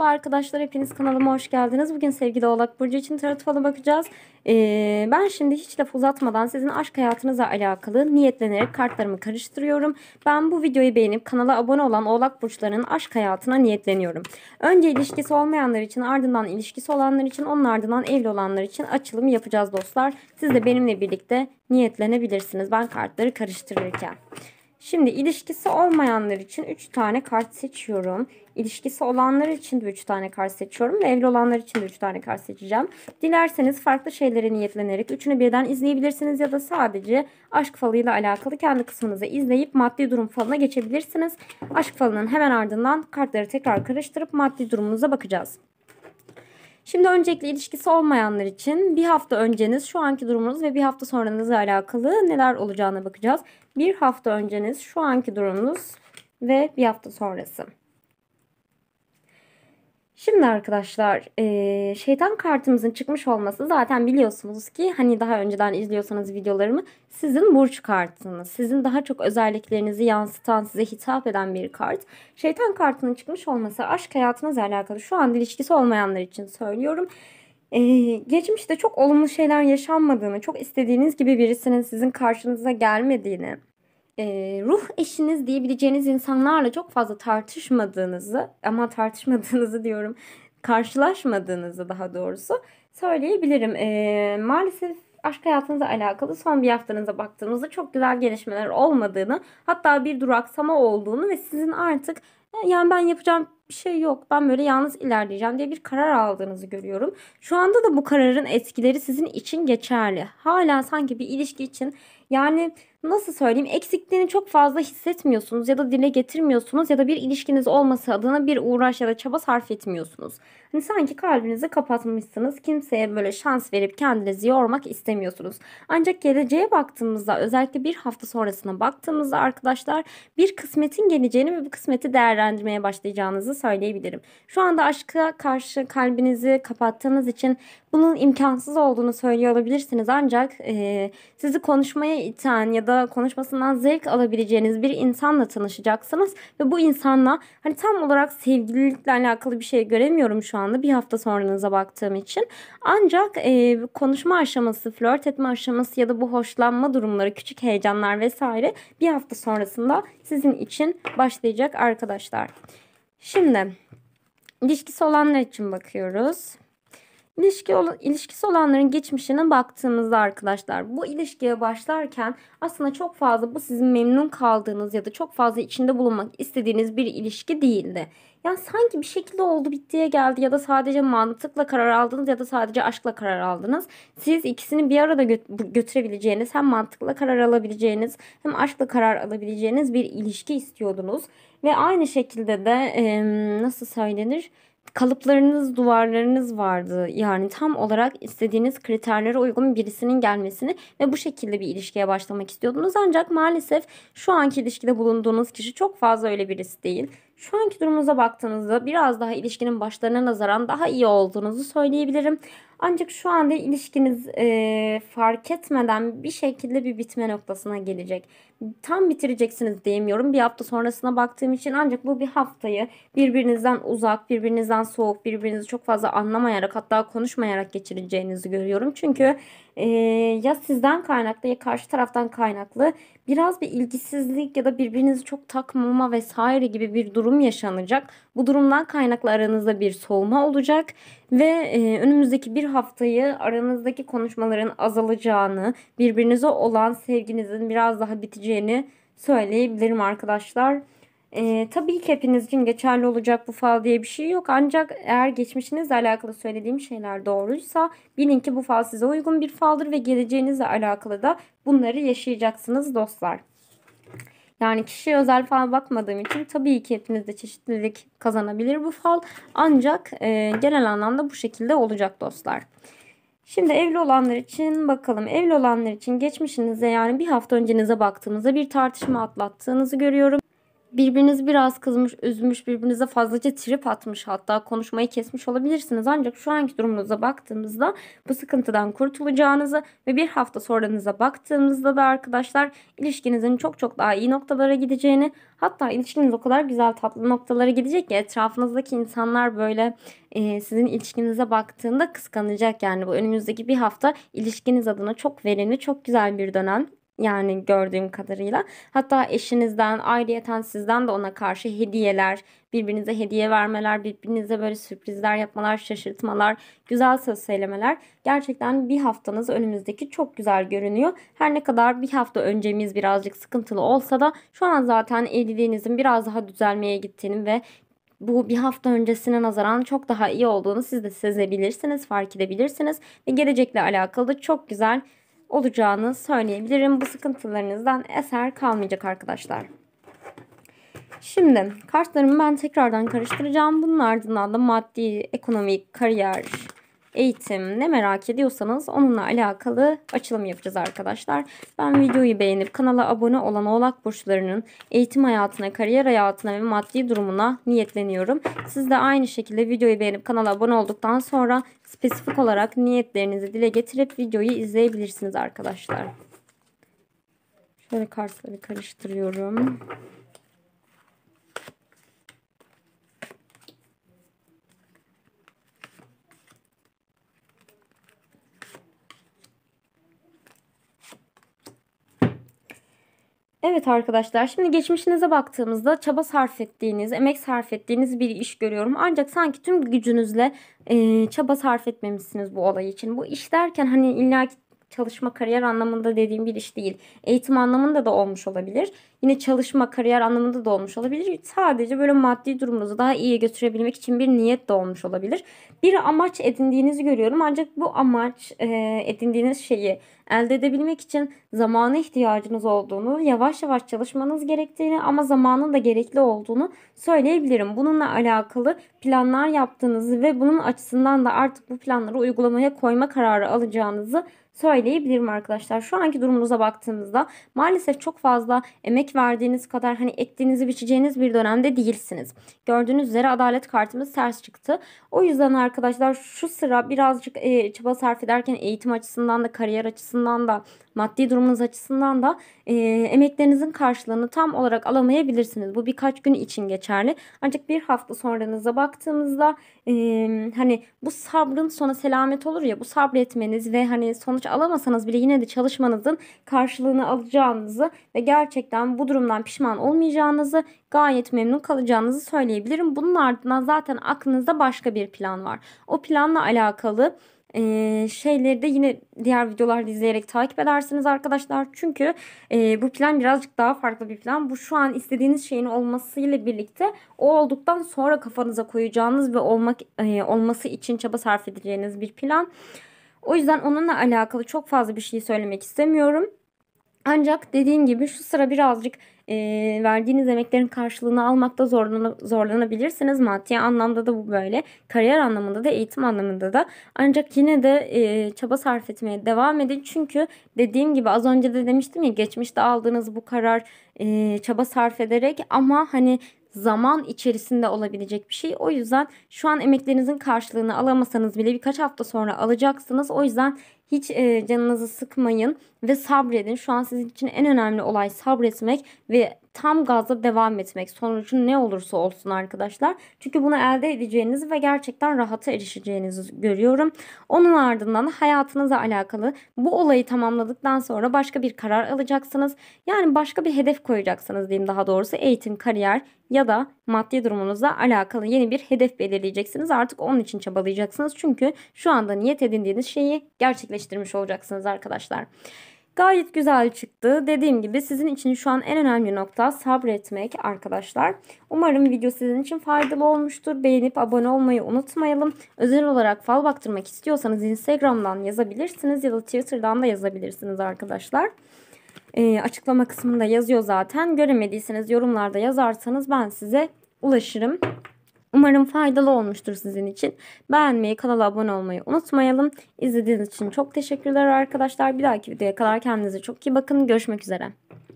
Merhaba arkadaşlar, hepiniz kanalıma hoş geldiniz. Bugün sevgili Oğlak Burcu için tarot falı bakacağız. Ben şimdi hiç laf uzatmadan sizin aşk hayatınızla alakalı niyetlenerek kartlarımı karıştırıyorum. Ben bu videoyu beğenip kanala abone olan Oğlak Burçlarının aşk hayatına niyetleniyorum. Önce ilişkisi olmayanlar için, ardından ilişkisi olanlar için, onun ardından evli olanlar için açılım yapacağız dostlar. Siz de benimle birlikte niyetlenebilirsiniz ben kartları karıştırırken. Şimdi ilişkisi olmayanlar için 3 tane kart seçiyorum. İlişkisi olanlar için de 3 tane kart seçiyorum. Ve evli olanlar için de 3 tane kart seçeceğim. Dilerseniz farklı şeylere niyetlenerek üçünü birden izleyebilirsiniz. Ya da sadece aşk falıyla alakalı kendi kısmınızı izleyip maddi durum falına geçebilirsiniz. Aşk falının hemen ardından kartları tekrar karıştırıp maddi durumunuza bakacağız. Şimdi öncelikle ilişkisi olmayanlar için bir hafta önceniz, şu anki durumunuz ve bir hafta sonranızla alakalı neler olacağına bakacağız. Bir hafta önceniz, şu anki durumunuz ve bir hafta sonrası. Şimdi arkadaşlar şeytan kartımızın çıkmış olması zaten biliyorsunuz ki hani daha önceden izliyorsanız videolarımı sizin burç kartınız. Sizin daha çok özelliklerinizi yansıtan, size hitap eden bir kart. Şeytan kartının çıkmış olması aşk hayatınızla alakalı, şu an ilişkisi olmayanlar için söylüyorum. Geçmişte çok olumlu şeyler yaşanmadığını, çok istediğiniz gibi birisinin sizin karşınıza gelmediğini, ruh eşiniz diyebileceğiniz insanlarla çok fazla tartışmadığınızı diyorum, karşılaşmadığınızı daha doğrusu söyleyebilirim. Maalesef aşk hayatınızla alakalı son bir haftanıza baktığımızda çok güzel gelişmeler olmadığını, hatta bir duraksama olduğunu ve sizin artık yani ben yapacağım bir şey yok, ben böyle yalnız ilerleyeceğim diye bir karar aldığınızı görüyorum. Şu anda da bu kararın etkileri sizin için geçerli. Hala sanki bir ilişki için yani nasıl söyleyeyim, eksikliğini çok fazla hissetmiyorsunuz ya da dile getirmiyorsunuz ya da bir ilişkiniz olması adına bir uğraş ya da çaba sarf etmiyorsunuz. Hani sanki kalbinizi kapatmışsınız, kimseye böyle şans verip kendinizi yormak istemiyorsunuz. Ancak geleceğe baktığımızda, özellikle bir hafta sonrasına baktığımızda arkadaşlar, bir kısmetin geleceğini ve bu kısmeti değerlendirmeye başlayacağınızı söyleyebilirim. Şu anda aşka karşı kalbinizi kapattığınız için bunun imkansız olduğunu söylüyor olabilirsiniz. Ancak sizi konuşmaya iten ya da konuşmasından zevk alabileceğiniz bir insanla tanışacaksınız. Ve bu insanla hani tam olarak sevgililikle alakalı bir şey göremiyorum şu anda bir hafta sonranıza baktığım için. Ancak konuşma aşaması, flört etme aşaması ya da bu hoşlanma durumları, küçük heyecanlar vesaire bir hafta sonrasında sizin için başlayacak arkadaşlar. Şimdi ilişkisi olanlar için bakıyoruz. İlişkisi olanların geçmişine baktığımızda arkadaşlar, bu ilişkiye başlarken aslında çok fazla bu sizin memnun kaldığınız ya da çok fazla içinde bulunmak istediğiniz bir ilişki değildi. Yani sanki bir şekilde oldu bittiye geldi ya da sadece mantıkla karar aldınız ya da sadece aşkla karar aldınız. Siz ikisini bir arada götürebileceğiniz, hem mantıkla karar alabileceğiniz hem aşkla karar alabileceğiniz bir ilişki istiyordunuz. Ve aynı şekilde de nasıl söylenir? Kalıplarınız, duvarlarınız vardı. Yani tam olarak istediğiniz kriterlere uygun birisinin gelmesini ve bu şekilde bir ilişkiye başlamak istiyordunuz. Ancak maalesef şu anki ilişkide bulunduğunuz kişi çok fazla öyle birisi değil. Şu anki durumunuza baktığınızda biraz daha ilişkinin başlarına nazaran daha iyi olduğunuzu söyleyebilirim. Ancak şu anda ilişkiniz fark etmeden bir şekilde bir bitme noktasına gelecek. Tam bitireceksiniz diyemiyorum bir hafta sonrasına baktığım için, ancak bu bir haftayı birbirinizden uzak, birbirinizden soğuk, birbirinizi çok fazla anlamayarak, hatta konuşmayarak geçireceğinizi görüyorum. Çünkü ya sizden kaynaklı ya karşı taraftan kaynaklı biraz bir ilgisizlik ya da birbirinizi çok takmama vesaire gibi bir durum yaşanacak. Bu durumdan kaynaklı aranızda bir soğuma olacak ve önümüzdeki bir haftayı aranızdaki konuşmaların azalacağını, birbirinize olan sevginizin biraz daha biteceğini söyleyebilirim arkadaşlar. Tabii ki hepiniz için geçerli olacak bu fal diye bir şey yok. Ancak eğer geçmişinizle alakalı söylediğim şeyler doğruysa bilin ki bu fal size uygun bir faldır ve geleceğinizle alakalı da bunları yaşayacaksınız dostlar. Yani kişiye özel fal bakmadığım için tabii ki hepinizde çeşitlilik kazanabilir bu fal. Ancak genel anlamda bu şekilde olacak dostlar. Şimdi evli olanlar için bakalım. Evli olanlar için geçmişinize, yani bir hafta öncenize baktığımızda bir tartışma atlattığınızı görüyorum. Birbirinizi biraz kızmış, üzmüş, birbirinize fazlaca trip atmış, hatta konuşmayı kesmiş olabilirsiniz. Ancak şu anki durumunuza baktığımızda bu sıkıntıdan kurtulacağınızı ve bir hafta sonranıza baktığımızda da arkadaşlar ilişkinizin çok çok daha iyi noktalara gideceğini, hatta ilişkiniz o kadar güzel tatlı noktalara gidecek ki etrafınızdaki insanlar böyle sizin ilişkinize baktığında kıskanacak. Yani bu önümüzdeki bir hafta ilişkiniz adına çok verimli, çok güzel bir dönem. Yani gördüğüm kadarıyla. Hatta eşinizden, ayrıyeten sizden de ona karşı hediyeler, birbirinize hediye vermeler, birbirinize böyle sürprizler yapmalar, şaşırtmalar, güzel söz söylemeler. Gerçekten bir haftanız önümüzdeki çok güzel görünüyor. Her ne kadar bir hafta öncemiz birazcık sıkıntılı olsa da şu an zaten evliliğinizin biraz daha düzelmeye gittiğini ve bu bir hafta öncesine nazaran çok daha iyi olduğunu siz de sezebilirsiniz, fark edebilirsiniz. Ve gelecekle alakalı da çok güzel olacağını söyleyebilirim. Bu sıkıntılarınızdan eser kalmayacak arkadaşlar. Şimdi kartlarımı ben tekrardan karıştıracağım. Bunun ardından da maddi, ekonomik, kariyer, eğitim ne merak ediyorsanız onunla alakalı açılım yapacağız arkadaşlar. Ben videoyu beğenip kanala abone olan Oğlak burçlarının eğitim hayatına, kariyer hayatına ve maddi durumuna niyetleniyorum. Siz de aynı şekilde videoyu beğenip kanala abone olduktan sonra spesifik olarak niyetlerinizi dile getirip videoyu izleyebilirsiniz arkadaşlar. Şöyle kartları karıştırıyorum. Evet arkadaşlar, şimdi geçmişinize baktığımızda çaba sarf ettiğiniz, emek sarf ettiğiniz bir iş görüyorum. Ancak sanki tüm gücünüzle çaba sarf etmemişsiniz bu olay için. Bu iş derken hani illa çalışma, kariyer anlamında dediğim bir iş değil. Eğitim anlamında da olmuş olabilir. Yine çalışma, kariyer anlamında da olmuş olabilir. Sadece böyle maddi durumunuzu daha iyiye götürebilmek için bir niyet de olmuş olabilir. Bir amaç edindiğinizi görüyorum. Ancak bu amaç edindiğiniz şeyi elde edebilmek için zamana ihtiyacınız olduğunu, yavaş yavaş çalışmanız gerektiğini ama zamanın da gerekli olduğunu söyleyebilirim. Bununla alakalı planlar yaptığınızı ve bunun açısından da artık bu planları uygulamaya koyma kararı alacağınızı söyleyebilirim arkadaşlar. Şu anki durumunuza baktığımızda maalesef çok fazla emek verdiğiniz kadar hani ektiğinizi biçeceğiniz bir dönemde değilsiniz. Gördüğünüz üzere adalet kartımız ters çıktı. O yüzden arkadaşlar şu sıra birazcık çaba sarf ederken eğitim açısından da, kariyer açısından da, maddi durumunuz açısından da emeklerinizin karşılığını tam olarak alamayabilirsiniz. Bu birkaç gün için geçerli. Ancak bir hafta sonranıza baktığımızda hani bu sabrın sonu selamet olur ya, bu sabretmeniz ve hani sonuç alamasanız bile yine de çalışmanızın karşılığını alacağınızı ve gerçekten bu durumdan pişman olmayacağınızı, gayet memnun kalacağınızı söyleyebilirim. Bunun ardından zaten aklınızda başka bir plan var. O planla alakalı şeyleri de yine diğer videolarda izleyerek takip edersiniz arkadaşlar. Çünkü bu plan birazcık daha farklı bir plan. Bu şu an istediğiniz şeyin olmasıyla birlikte o olduktan sonra kafanıza koyacağınız ve olması için çaba sarf edeceğiniz bir plan. O yüzden onunla alakalı çok fazla bir şey söylemek istemiyorum. Ancak dediğim gibi şu sıra birazcık verdiğiniz emeklerin karşılığını almakta zorlanabilirsiniz. Maddi anlamda da bu böyle. Kariyer anlamında da, eğitim anlamında da. Ancak yine de çaba sarf etmeye devam edin. Çünkü dediğim gibi az önce de demiştim ya, geçmişte aldığınız bu karar çaba sarf ederek ama hani zaman içerisinde olabilecek bir şey. O yüzden şu an emeklerinizin karşılığını alamasanız bile birkaç hafta sonra alacaksınız. O yüzden hiç canınızı sıkmayın ve sabredin. Şu an sizin için en önemli olay sabretmek ve tam gazla devam etmek. Sonucu ne olursa olsun arkadaşlar. Çünkü bunu elde edeceğinizi ve gerçekten rahata erişeceğinizi görüyorum. Onun ardından da hayatınızla alakalı bu olayı tamamladıktan sonra başka bir karar alacaksınız. Yani başka bir hedef koyacaksınız diyeyim daha doğrusu. Eğitim, kariyer ya da maddi durumunuzla alakalı yeni bir hedef belirleyeceksiniz. Artık onun için çabalayacaksınız. Çünkü şu anda niyet edindiğiniz şeyi gerçekleştirmiş olacaksınız arkadaşlar. Gayet güzel çıktı. Dediğim gibi sizin için şu an en önemli nokta sabretmek arkadaşlar. Umarım video sizin için faydalı olmuştur. Beğenip abone olmayı unutmayalım. Özel olarak fal baktırmak istiyorsanız Instagram'dan yazabilirsiniz ya da Twitter'dan da yazabilirsiniz arkadaşlar. Açıklama kısmında yazıyor zaten. Göremediyseniz yorumlarda yazarsanız ben size ulaşırım. Umarım faydalı olmuştur sizin için. Beğenmeyi, kanala abone olmayı unutmayalım. İzlediğiniz için çok teşekkürler arkadaşlar. Bir dahaki videoya kadar kendinize çok iyi bakın. Görüşmek üzere.